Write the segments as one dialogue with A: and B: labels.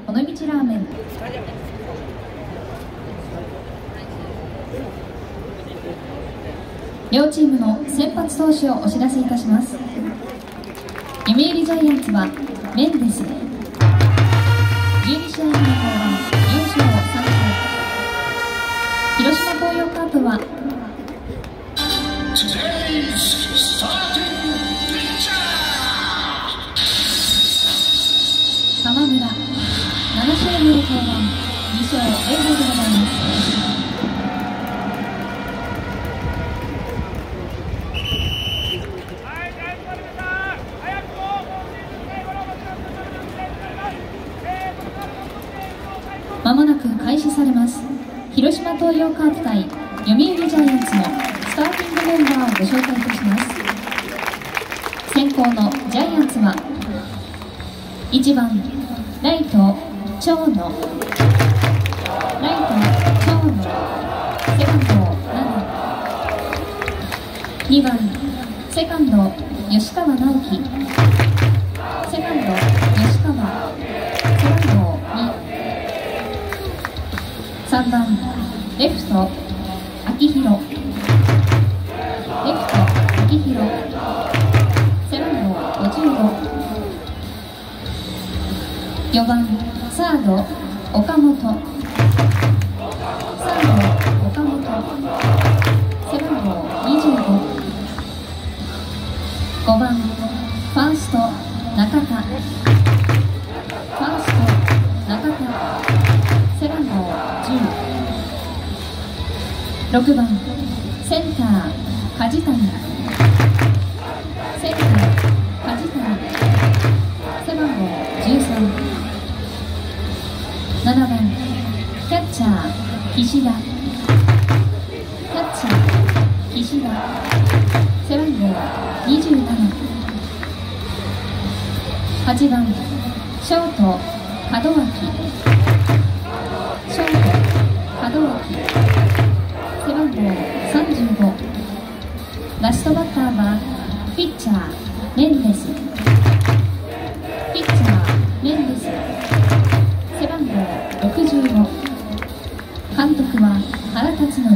A: この道ラーメン。両チームの先発投手をお知らせいたします。読売ジャイアンツはメンデス、12試合目の登板、4勝3敗。広島東洋カープは浜村、7試合目の登板、2勝0敗でございます。まもなく開始されます。広島東洋カープ対読売ジャイアンツのスターティングメンバーをご紹介いたします。先攻のジャイアンツは1番ライト長野、ライト長野、セカンド7、2番セカンド吉川直樹、セカンド吉川、セカンド3番レフト秋広、レフト秋広、背番号55、4番サード岡本、サード岡本、背番号25、5番ファースト中田、ファースト中田、背番号10、6番センター梶谷、センター梶谷、背番号13、7番キャッチャー岸田、キャッチャー岸田、背番号27、8番ショート門脇、ショート門脇、背番号35、ラストバッターはピッチャーメンデス、ピッチャーメンデス、背番号65、監督は原辰徳。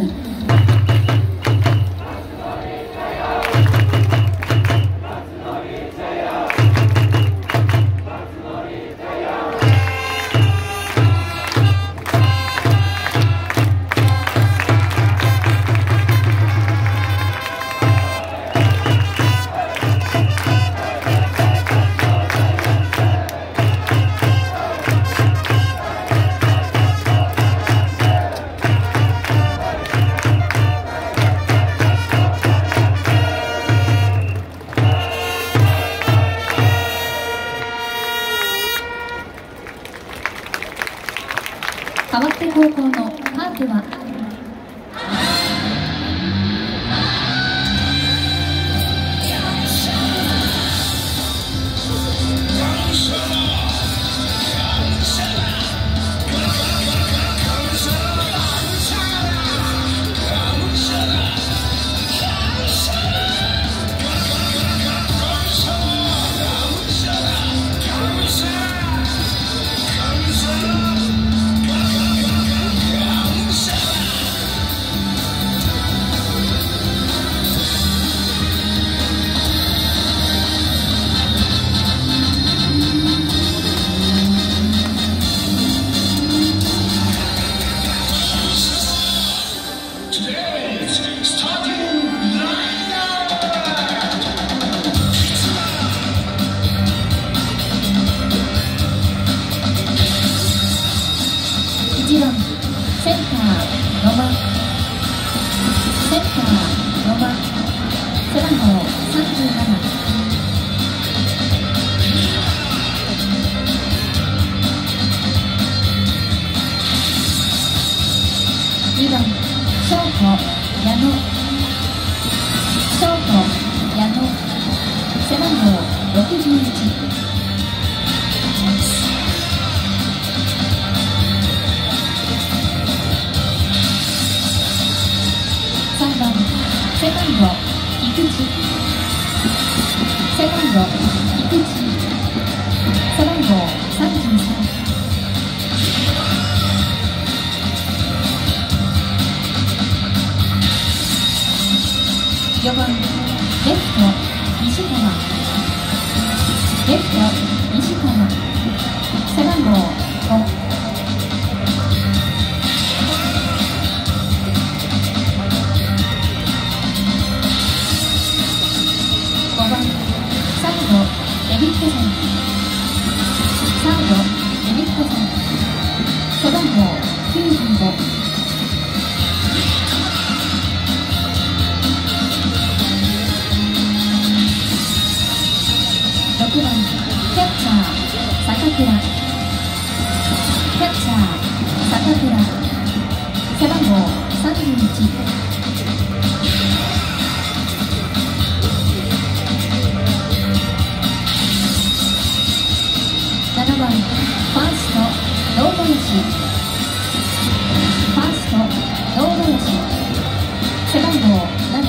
A: 代わって高校のカープは番号5。5番サードデビッドソン、サードデビッドソン、背番号95。6番キャッチャー坂倉、キャッチャー坂倉、背番号31。7番ファースト堂林、ファースト堂林、背番号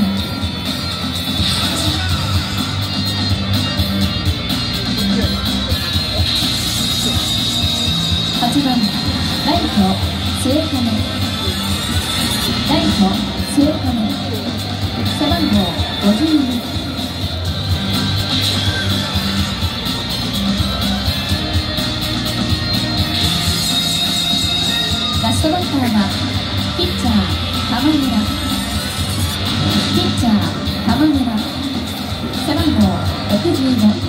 A: 7。8番ライト末金、ライト末金、背番号52。ラストバッターはピッチャー玉村、ピッチャー玉村、背番号65。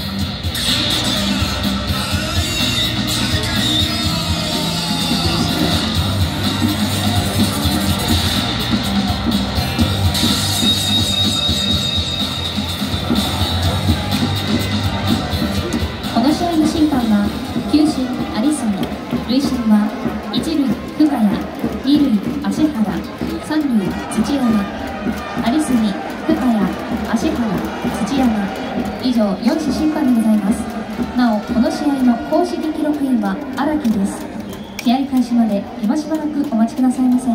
A: この試合の審判は球審有杉、塁審は一塁深谷、二塁芦原、三塁土山、有杉、深谷、芦原、土山、以上4種審判でございます。なおこの試合の公式記録員は荒木です。試合開始まで今しばらくお待ちくださいませ。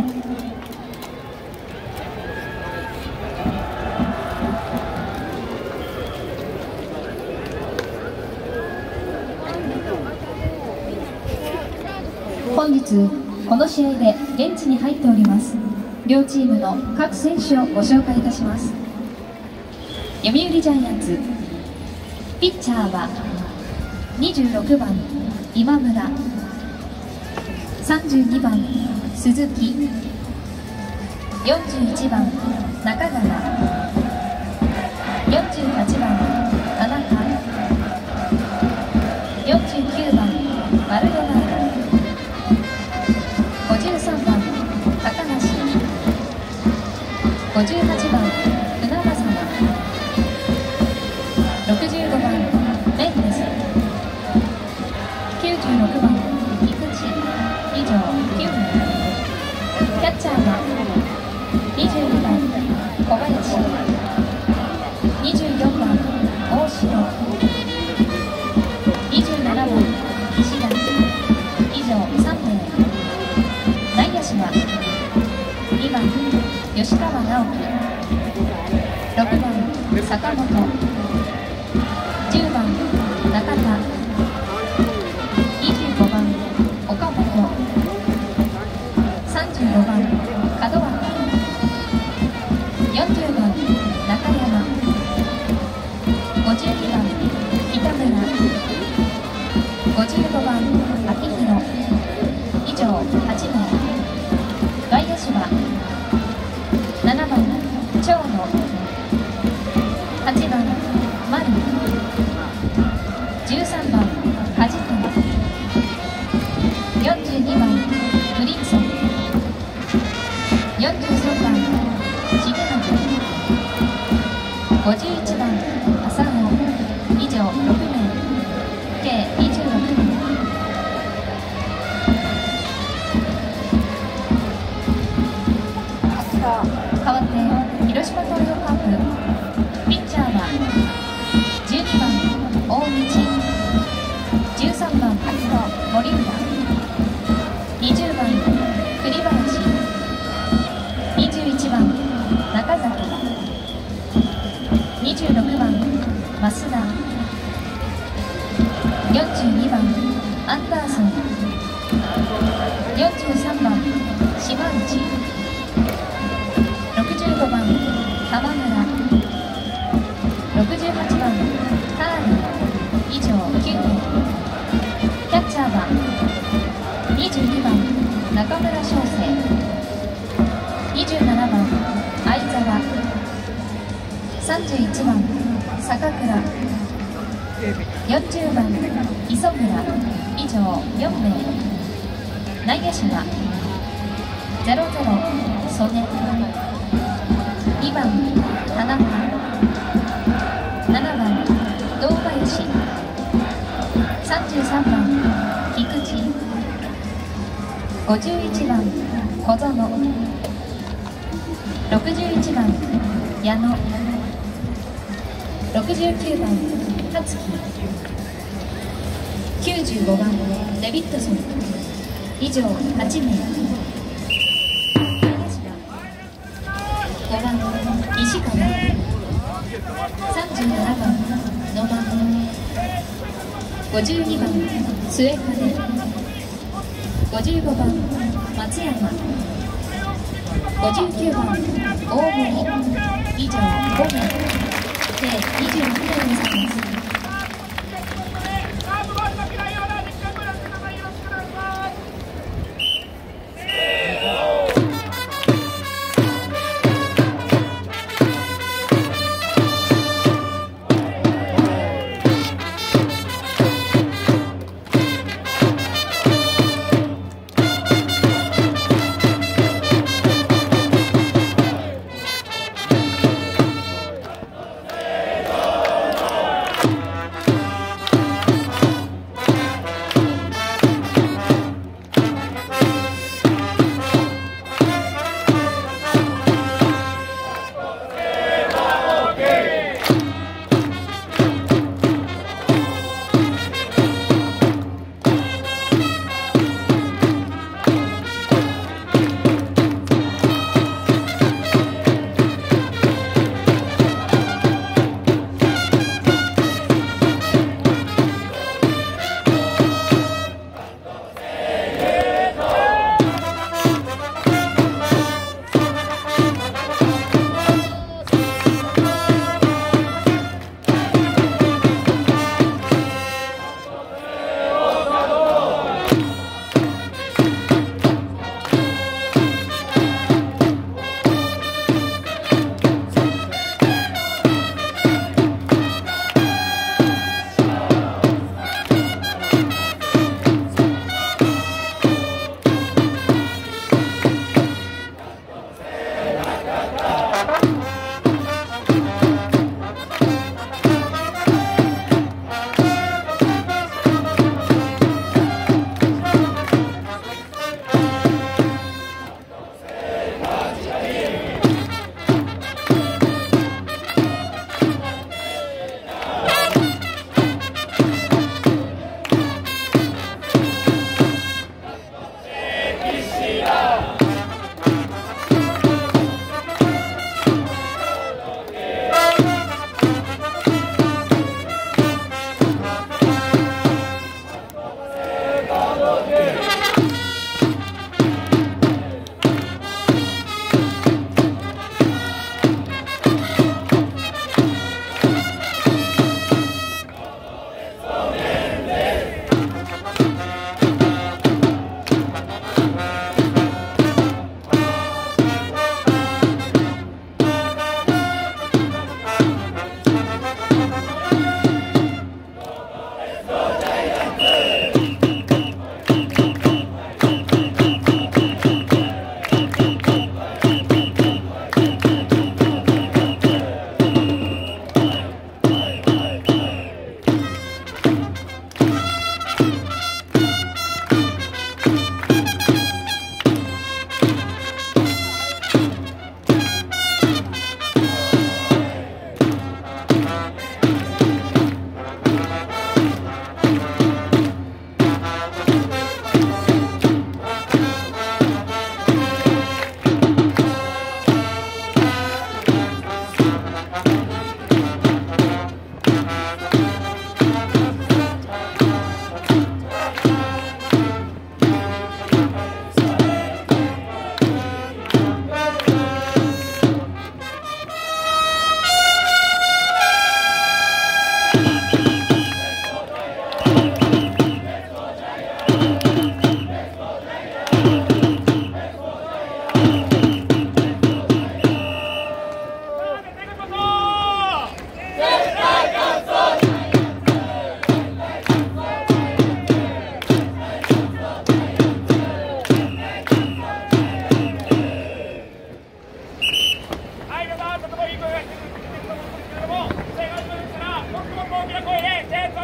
A: 本日この試合で現地に入っております両チームの各選手をご紹介いたします。読売ジャイアンツピッチャーは26番今村、32番鈴木、41番中川、48番田中、49番マルドナード、53番高梨、58番船正間、65番メンデス、96番菊池、以上9名。キャッチャーは22番小林、24番大城、27番石田、以上3名。内野手は2番吉川直樹、6番坂本、10番中田、25番岡本、35番門脇、40番中山、52番北村、55番秋広、以上8名。外野手は7番長野、8番丸、13番梶谷、42番ブリンソン、43番重信、51番浅野、以上6名、計26名。代わって広島東洋カープピッチャーは12番大道、13番森浦、20番栗林、21番中崎、26番増田、42番アンダーソン、43番島内、65番浜村、68番ターン、以上9名。キャッチャーは 38番坂倉、40番磯村、以上4名。内野手は00曽根、2番田中、7番堂林、33番菊池、51番小園、61番矢野、69番葉月、95番デビッドソン、以上8名。5番西川、37番野間、52番末金、55番松山、59番大森、以上5名計26名にされます。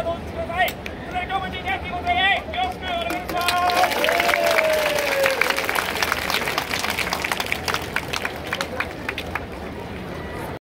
B: ドン